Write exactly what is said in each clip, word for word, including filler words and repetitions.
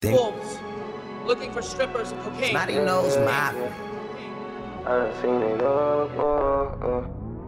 Think Wolves looking for strippers and cocaine. Snotty Nose Mafia. I done seen it all before.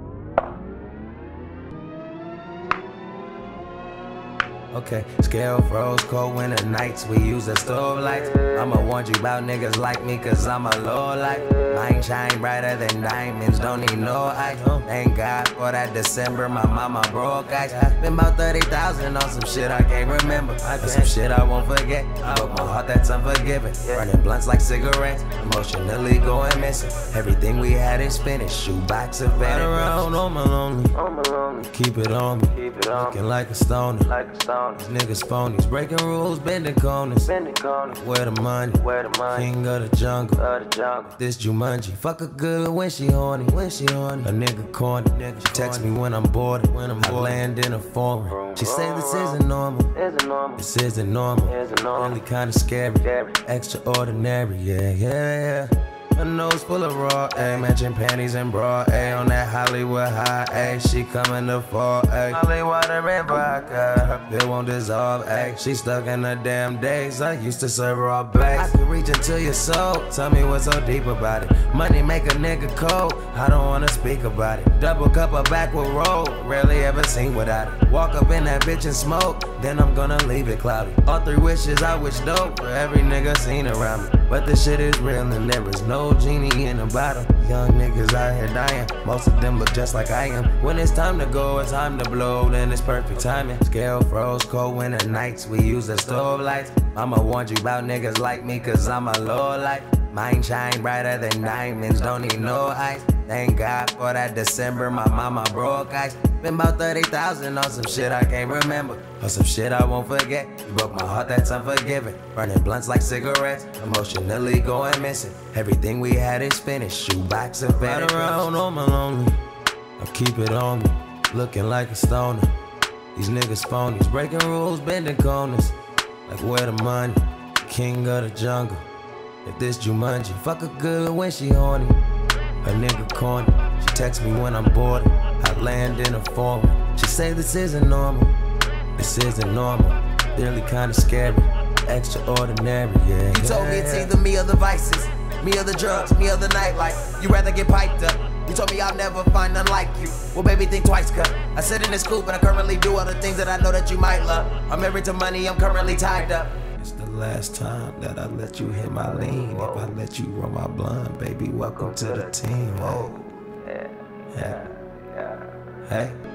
Okay, scale froze, cold winter nights, we use the stove lights. I'ma warn you about niggas like me, cause I'm a low light. Mine shine brighter than diamonds, don't need no ice. Thank God for that December, my mama broke ice. Been about thirty thousand on some shit I can't remember. But some shit I won't forget. I broke my heart that's unforgiving. Running blunts like cigarettes, emotionally going missing. Everything we had is finished, shoebox of Ride around on my lonely, I'm alone. keep it on me, Keep it on. looking like a stoner. Like a stone. These niggas phonies, breaking rules, bending corners. Bending corners. Where the money? Where the money? King of the jungle. Of the jungle. This Jumanji, fuck her good when she horny. When she horny, a nigga corny. She text me when I'm bored. When I'm bored. I land in a foreign. She say this isn't normal. Isn't normal. This isn't normal. Isn't normal. Really kinda scary. Scary. Extraordinary. Yeah, yeah, yeah. Her nose full of raw, ayy, matching panties and bra, ayy, on that Hollywood high, ayy, she coming to fall, ayy, Holly water and vodka, her pill won't dissolve, ayy, she stuck in her damn days, I used to serve her all bags, I can reach into your soul, tell me what's so deep about it, money make a nigga cold, I don't wanna speak about it, double cup of backward roll, rarely ever seen without it, walk up in that bitch and smoke, then I'm gonna leave it cloudy, all three wishes I wish dope for every nigga seen around me, but this shit is real and there is no genie in a bottle. Young niggas out here dying, most of them look just like I am. When it's time to go, it's time to blow, then it's perfect timing. Scale froze, cold winter nights, we use the stove lights. I'ma warn you about niggas like me, cause I'm a low light. Mine shine brighter than diamonds, don't need no ice. Thank God for that December, my mama broke ice. Been about thirty thousand on some shit I can't remember, or some shit I won't forget. You broke my heart that's unforgiving. Burning blunts like cigarettes, emotionally going missing. Everything we had is finished, shoebox of Ride around on my lonely, I keep it on me, looking like a stoner. These niggas phonies, breaking rules, bending corners. Like where the money? King of the jungle. If this Jumanji, fuck her good when she horny. A nigga corny, she text me when I'm bored. I land in a foreign. She say this isn't normal. This isn't normal. Really kinda scary. Extraordinary, yeah. You told me it's either me or the vices, me or the drugs, me or the nightlife. You rather get piped up. You told me I'll never find none like you. Well, baby, think twice, cut. I sit in this coupe and I currently do all the things that I know that you might love. I'm married to money, I'm currently tied up. It's the last time that I let you hit my lean. If I let you roll my blunt, baby, welcome to the team. Whoa. Yeah. Yeah. Yeah. Hey.